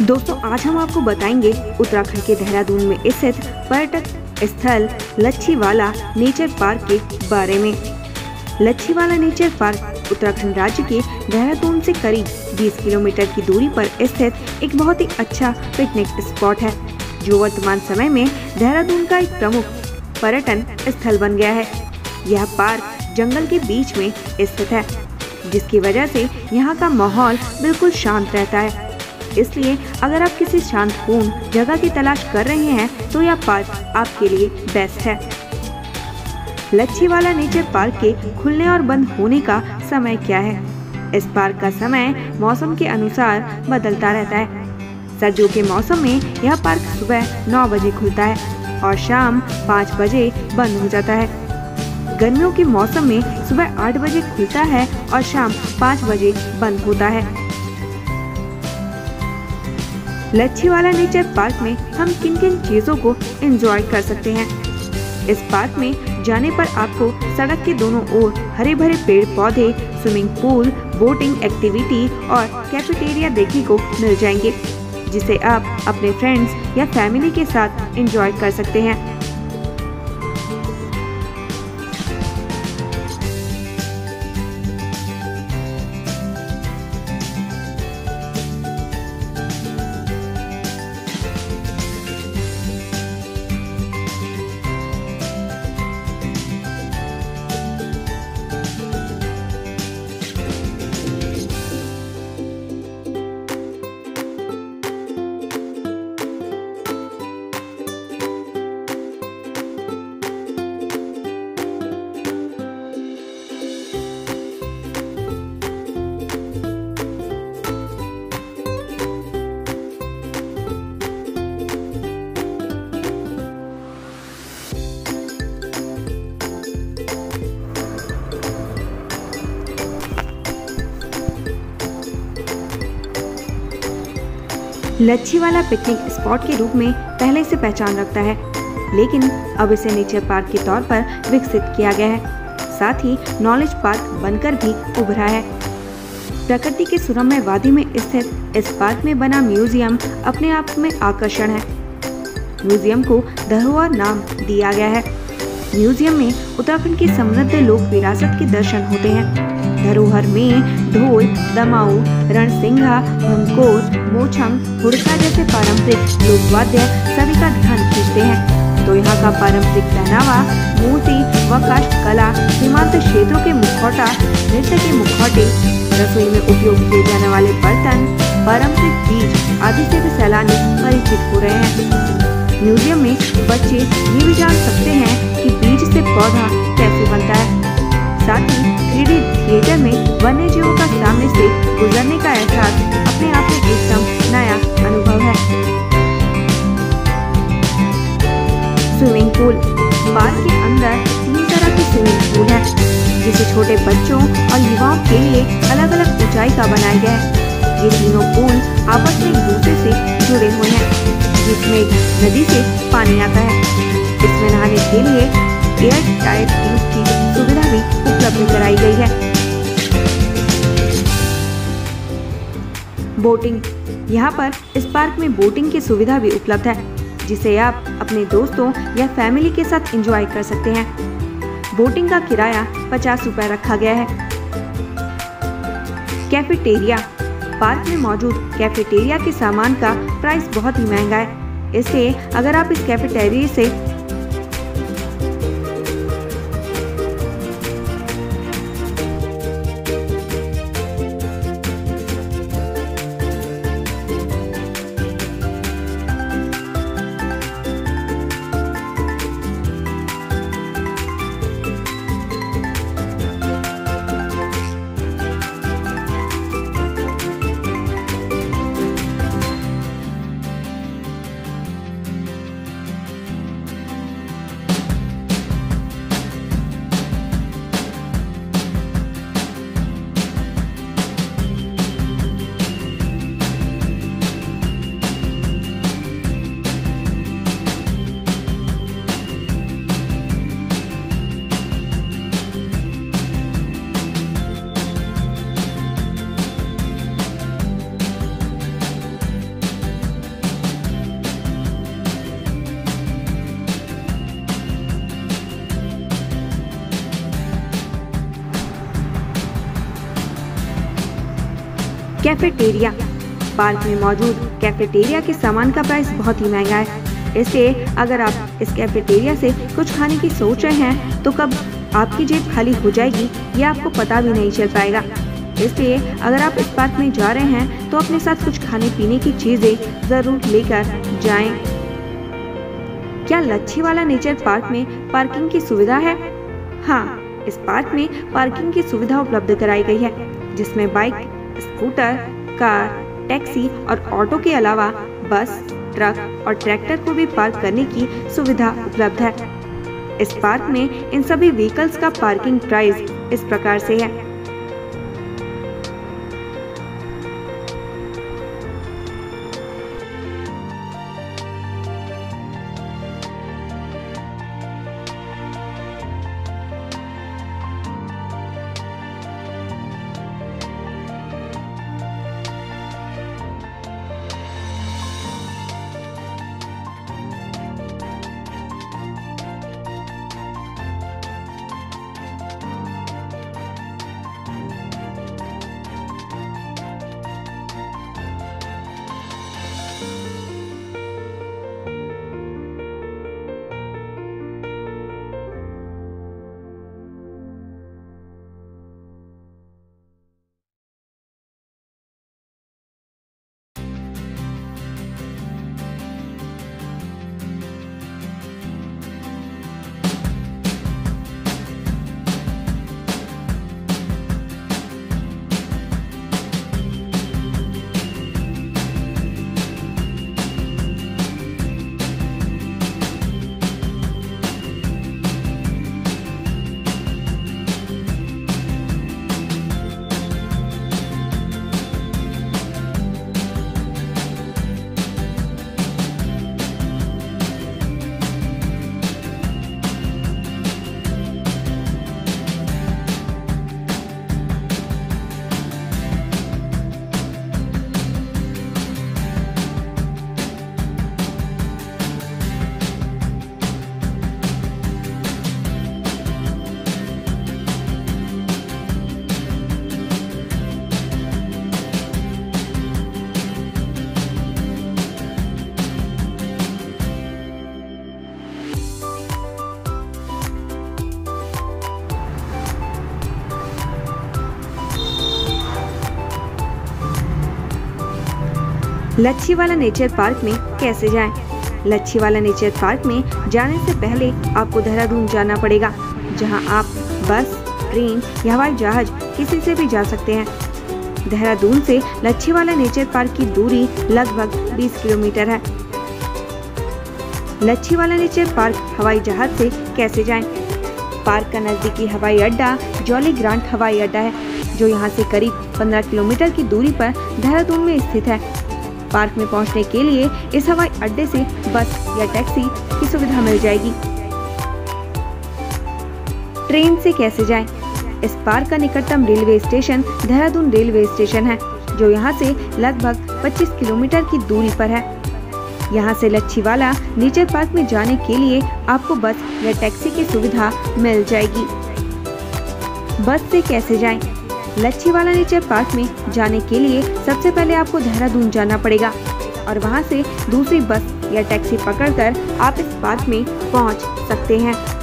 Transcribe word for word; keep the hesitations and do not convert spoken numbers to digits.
दोस्तों आज हम आपको बताएंगे उत्तराखंड के देहरादून में स्थित पर्यटक स्थल लच्छीवाला नेचर पार्क के बारे में। लच्छीवाला नेचर पार्क उत्तराखंड राज्य के देहरादून से करीब बीस किलोमीटर की दूरी पर स्थित एक बहुत ही अच्छा पिकनिक स्पॉट है, जो वर्तमान समय में देहरादून का एक प्रमुख पर्यटन स्थल बन गया है। यह पार्क जंगल के बीच में स्थित है, जिसकी वजह से यहाँ का माहौल बिल्कुल शांत रहता है। इसलिए अगर आप किसी शांतिपूर्ण जगह की तलाश कर रहे हैं तो यह पार्क आपके लिए बेस्ट है। लच्छीवाला नेचर पार्क के खुलने और बंद होने का समय क्या है? इस पार्क का समय मौसम के अनुसार बदलता रहता है। सर्दियों के मौसम में यह पार्क सुबह नौ बजे खुलता है और शाम पाँच बजे बंद हो जाता है। गर्मियों के मौसम में सुबह आठ बजे खुलता है और शाम पाँच बजे बंद होता है। लच्छीवाला नेचर पार्क में हम किन किन चीजों को एंजॉय कर सकते हैं? इस पार्क में जाने पर आपको सड़क के दोनों ओर हरे भरे पेड़ पौधे, स्विमिंग पूल, बोटिंग एक्टिविटी और कैफेटेरिया देखने को मिल जाएंगे, जिसे आप अपने फ्रेंड्स या फैमिली के साथ एंजॉय कर सकते हैं। लच्छीवाला पिकनिक स्पॉट के रूप में पहले से पहचान रखता है, लेकिन अब इसे नेचर पार्क के तौर पर विकसित किया गया है। साथ ही नॉलेज पार्क बनकर भी उभरा है। प्रकृति के सुरम्य वादी में स्थित इस पार्क में बना म्यूजियम अपने आप में आकर्षण है। म्यूजियम को धरोहर नाम दिया गया है। म्यूजियम में उत्तराखंड की समृद्ध लोक विरासत के दर्शन होते हैं। धरोहर में ढोल, दमाऊ, रणसिंघा, भंकोर, मोछंग, हुड़का जैसे पारंपरिक लोक वाद्य सभी का ध्यान खींचते हैं। तो यहाँ का पारंपरिक पहनावा, मूर्ति व काष्ठकला, सीमांत क्षेत्रों के मुखौटा, नृत्य के मुखौटे, रसोई में उपयोग किए जाने वाले बर्तन, पारंपरिक बीज आदि से भी सैलानी परिचित हो रहे हैं। म्यूजियम में बच्चे ये भी जान सकते हैं कि बीज से पौधा कैसे बनता है। साथ ही थ्री डी थिएटर में वन्य जीवों का सामने से गुजरने का एहसास अपने आप में एकदम नया अनुभव है। Swimming pool. पार्क के अंदर तीन तरह के स्विमिंग पूल है, जिसे छोटे बच्चों और युवाओं के लिए अलग अलग ऊंचाई का बनाया गया है। ये तीनों पूल आपस में एक दूसरे से जुड़े हुए हैं, जिसमें एक नदी से पानी आता है। इसमें नहाने के लिए एयर टाइट ट्यूब की सुविधा भी उपलब्ध कराई गई है। बोटिंग। यहाँ पर इस पार्क में बोटिंग की सुविधा भी उपलब्ध है, जिसे आप अपने दोस्तों या फैमिली के साथ एंजॉय कर सकते हैं। बोटिंग का किराया पचास रुपए रखा गया है। कैफेटेरिया। पार्क में मौजूद कैफेटेरिया के सामान का प्राइस बहुत ही महंगा है, इसलिए अगर आप इस कैफेटेरिया से कैफेटेरिया। पार्क में मौजूद कैफेटेरिया के सामान का प्राइस बहुत ही महंगा है, इसलिए अगर आप इस कैफेटेरिया से कुछ खाने की सोच रहे हैं तो कब आपकी जेब खाली हो जाएगी ये आपको पता भी नहीं चल पाएगा। इसलिए अगर आप इस पार्क में जा रहे हैं तो अपने साथ कुछ खाने पीने की चीजें जरूर लेकर जाएं। क्या लच्छीवाला नेचर पार्क में पार्किंग की सुविधा है? हाँ, इस पार्क में पार्किंग की सुविधा उपलब्ध कराई गई है, जिसमें बाइक, स्कूटर, कार, टैक्सी और ऑटो के अलावा बस, ट्रक और ट्रैक्टर को भी पार्क करने की सुविधा उपलब्ध है। इस पार्क में इन सभी व्हीकल्स का पार्किंग प्राइस इस प्रकार से है। लच्छीवाला नेचर पार्क में कैसे जाएं? लच्छीवाला नेचर पार्क में जाने से पहले आपको देहरादून जाना पड़ेगा, जहां आप बस, ट्रेन या हवाई जहाज किसी से भी जा सकते हैं। देहरादून से लच्छीवाला नेचर पार्क की दूरी लगभग बीस किलोमीटर है। लच्छीवाला नेचर पार्क हवाई जहाज से कैसे जाएं? पार्क का नजदीकी हवाई अड्डा जॉली ग्रांट हवाई अड्डा है, जो यहाँ से करीब पंद्रह किलोमीटर की दूरी पर देहरादून में स्थित है। पार्क में पहुँचने के लिए इस हवाई अड्डे से बस या टैक्सी की सुविधा मिल जाएगी। ट्रेन से कैसे जाएं? इस पार्क का निकटतम railway station Dehradun railway station है, जो यहाँ से लगभग पच्चीस किलोमीटर की दूरी पर है। यहाँ से लच्छीवाला नेचर पार्क में जाने के लिए आपको बस या टैक्सी की सुविधा मिल जाएगी। बस से कैसे जाएं? लच्छीवाला नेचर पार्क में जाने के लिए सबसे पहले आपको देहरादून जाना पड़ेगा और वहाँ से दूसरी बस या टैक्सी पकड़कर आप इस पार्क में पहुँच सकते हैं।